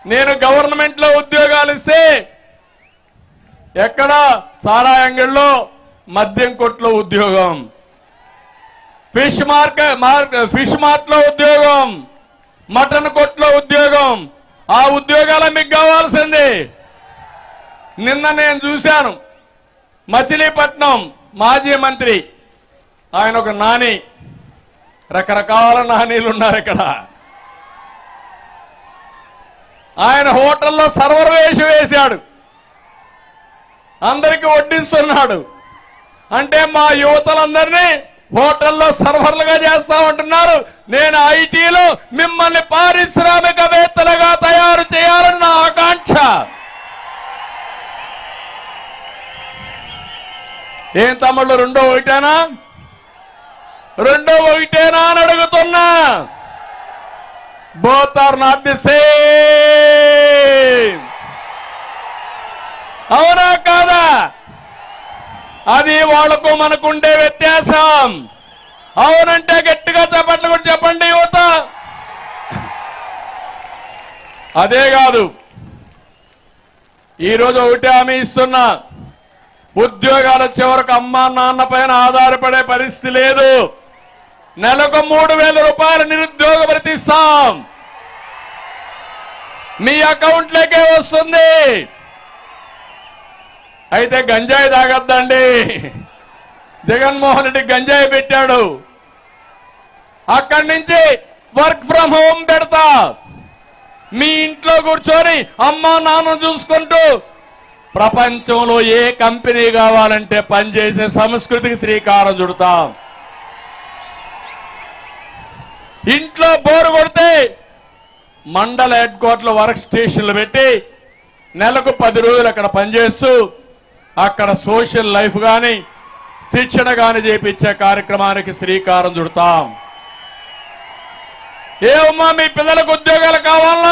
నేను గవర్నమెంట్ లో ఉద్యోగాలు ఇస్తే ఎక్కడ సారా అంగడిలో మద్యం కొట్లో ఉద్యోగం, ఫిష్ మార్ట్ లో ఉద్యోగం, మటన్ కొట్లో ఉద్యోగం. ఆ ఉద్యోగాలు మీకు కావాల్సింది. నిన్న నేను చూశాను మచిలీపట్నం మాజీ మంత్రి, ఆయన ఒక నాని, రకరకాల నానీలు ఉన్నారు ఇక్కడ. ఆయన హోటల్లో సర్వర్ వేషం వేశాడు, అందరికీ వడ్డిస్తున్నాడు. అంటే మా యువతలందరినీ హోటల్లో సర్వర్లుగా చేస్తామంటున్నారు. నేను ఐటీలో మిమ్మల్ని పారిశ్రామికవేత్తలుగా తయారు చేయాలని నా ఆకాంక్ష. ఏం తమ్ముళ్ళు, రెండో ఒకటేనా అని అడుగుతున్నా. Both are not the same. అవునా కాదా? అది వాళ్లకు మనకుండే వ్యత్యాసం. అవునంటే గట్టిగా చెప్పట్లు కూడా చెప్పండి యువత. అదే కాదు, ఈరోజు ఒకటి హామీ ఇస్తున్నా, ఉద్యోగాలు వచ్చే వరకు అమ్మా నాన్న పైన ఆధారపడే పరిస్థితి లేదు. నెలకు 3,000 రూపాయలు నిరుద్యోగ భృతి ఇస్తాం, మీ అకౌంట్లోకే వస్తుంది. అయితే గంజాయి తాగొద్దండి. జగన్మోహన్ రెడ్డి గంజాయి పెట్టాడు, అక్కడి నుంచి వర్క్ ఫ్రం హోమ్ పెడతా. మీ ఇంట్లో కూర్చొని అమ్మా నాన్న చూసుకుంటూ ప్రపంచంలో ఏ కంపెనీ కావాలంటే పనిచేసే సంస్కృతికి శ్రీకారం చుడతాం. ఇంట్లో బోరు కొడితే మండల హెడ్ క్వార్టర్లో వర్క్ స్టేషన్లు పెట్టి నెలకు 10 రోజులు అక్కడ పనిచేస్తూ అక్కడ సోషల్ లైఫ్ కానీ శిక్షణ కానీ చేపించే కార్యక్రమానికి శ్రీకారం చుడతాం. ఏమమ్మా, మీ పిల్లలకు ఉద్యోగాలు కావాలనా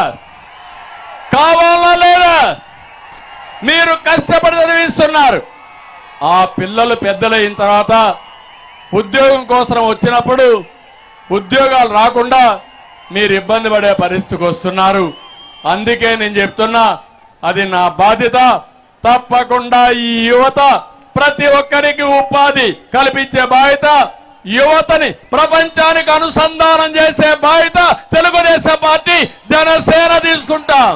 లేదా? మీరు కష్టపడి చదివిస్తున్నారు. ఆ పిల్లలు పెద్దలైన తర్వాత ఉద్యోగం కోసం వచ్చినప్పుడు ఉద్యోగాలు రాకుండా మీరు ఇబ్బంది పడే పరిస్థితికి వస్తున్నారు. అందుకే నేను చెప్తున్నా, అది నా బాధ్యత. తప్పకుండా ఈ యువత ప్రతి ఒక్కరికి ఉపాధి కల్పించే బాధ్యత, యువతని ప్రపంచానికి అనుసంధానం చేసే బాధ్యత తెలుగుదేశం పార్టీ జనసేన తీసుకుంటాం.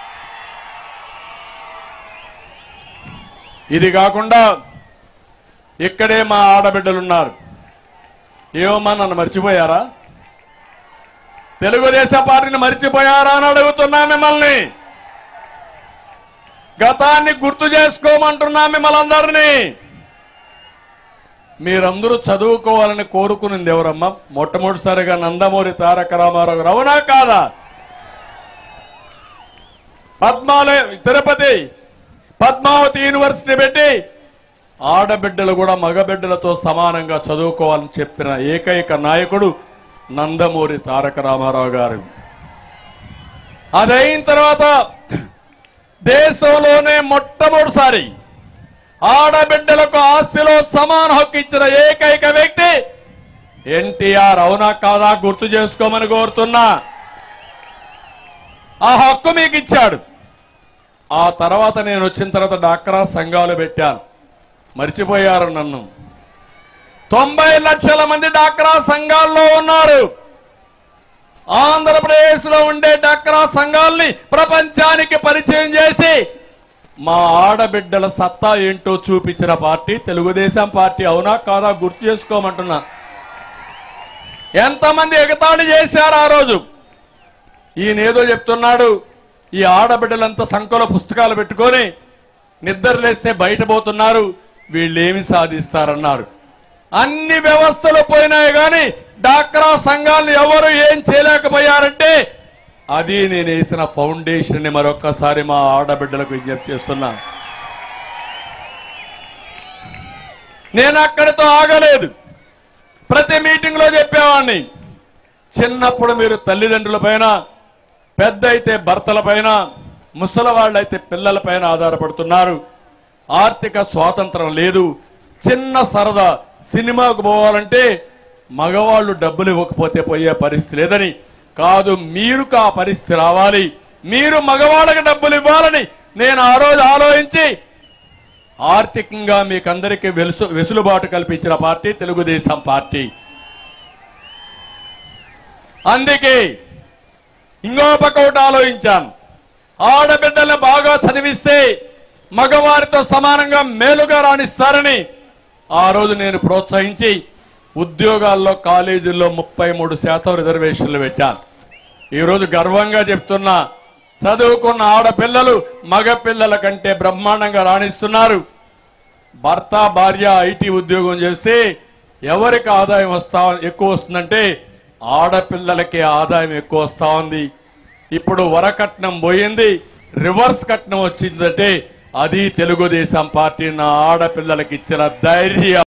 ఇది కాకుండా ఇక్కడే మా ఆడబిడ్డలున్నారు. ఏమమ్మా, నన్ను మర్చిపోయారా? తెలుగుదేశం పార్టీని మర్చిపోయారా అని అడుగుతున్నా మిమ్మల్ని. గతాన్ని గుర్తు చేసుకోమంటున్నా మిమ్మల్ని అందరినీ. మీరందరూ చదువుకోవాలని కోరుకునింది ఎవరమ్మా? మొట్టమొదటిసారిగా నందమూరి తారక రామారావు గారు. అవునా కాదా? తిరుపతి పద్మావతి యూనివర్సిటీ పెట్టి ఆడబిడ్డలు కూడా మగబిడ్డలతో సమానంగా చదువుకోవాలని చెప్పిన ఏకైక నాయకుడు నందమూరి తారక రామారావు గారు. అదైన తర్వాత దేశంలోనే మొట్టమొదటిసారి ఆడబిడ్డలకు ఆస్తిలో సమాన హక్కు ఇచ్చిన ఏకైక వ్యక్తి ఎన్టీఆర్. అవునా కాదా? గుర్తు చేసుకోమని కోరుతున్నా. ఆ హక్కు మీకు ఇచ్చాడు. ఆ తర్వాత నేను వచ్చిన తర్వాత డాక్రా సంఘాలు పెట్టాను. మర్చిపోయారు నన్ను. 90 లక్షల మంది డాక్రా సంఘాల్లో ఉన్నారు. ఆంధ్రప్రదేశ్ లో ఉండే డాక్రా సంఘాల్ని ప్రపంచానికి పరిచయం చేసి మా ఆడబిడ్డల సత్తా ఏంటో చూపించిన పార్టీ తెలుగుదేశం పార్టీ. అవునా కాదా? గుర్తు చేసుకోమంటున్నా. ఎంతమంది ఎగతాళి చేశారు ఆ రోజు. ఈయనేదో చెప్తున్నాడు, ఈ ఆడబిడ్డలంతా సంఖ్యలో పుస్తకాలు పెట్టుకొని నిద్రలేస్తే బయట పోతున్నారు, వీళ్ళేమి సాధిస్తారన్నారు. అన్ని వ్యవస్థలు పోయినాయి కానీ డాక్రా సంఘాలను ఎవరు ఏం చేయలేకపోయారంటే అది నేను వేసిన ఫౌండేషన్ ని మరొక్కసారి మా ఆడబిడ్డలకు విజ్ఞప్తి చేస్తున్నా. నేను అక్కడితో ఆగలేదు. ప్రతి మీటింగ్ లో చెప్పేవాడిని, చిన్నప్పుడు మీరు తల్లిదండ్రుల పైన, పెద్ద అయితే భర్తల పైన, ముసలి వాళ్ళైతే పిల్లల పైన ఆధారపడుతున్నారు. ఆర్థిక స్వాతంత్రం లేదు. చిన్న సరదా సినిమాకు పోవాలంటే మగవాళ్ళు డబ్బులు ఇవ్వకపోతే పోయే పరిస్థితి లేదని కాదు, మీరు ఆ పరిస్థితి రావాలి. మీరు మగవాళ్ళకి డబ్బులు ఇవ్వాలని నేను ఆ రోజు ఆలోచించి ఆర్థికంగా మీకందరికీ వెసులుబాటు కల్పించిన పార్టీ తెలుగుదేశం పార్టీ. అందుకే ఇంకో పక్క ఒకటి ఆలోచించాను, ఆడబిడ్డలను బాగా చదివిస్తే మగవారితో సమానంగా మేలుగా రాణిస్తారని ఆ రోజు నేను ప్రోత్సహించి ఉద్యోగాల్లో కాలేజీల్లో 33% రిజర్వేషన్లు పెట్టాను. ఈరోజు గర్వంగా చెప్తున్నా, చదువుకున్న ఆడపిల్లలు మగపిల్లల కంటే బ్రహ్మాండంగా రాణిస్తున్నారు. భర్త భార్య ఐటీ ఉద్యోగం చేస్తే ఎవరికి ఆదాయం ఎక్కువ వస్తుందంటే ఆడపిల్లలకే ఆదాయం ఎక్కువ వస్తా ఉంది. ఇప్పుడు వరకట్నం పోయింది, రివర్స్ కట్నం వచ్చిందంటే అది తెలుగుదేశం పార్టీ నా ఆడపిల్లలకి ఇచ్చిన ధైర్యం.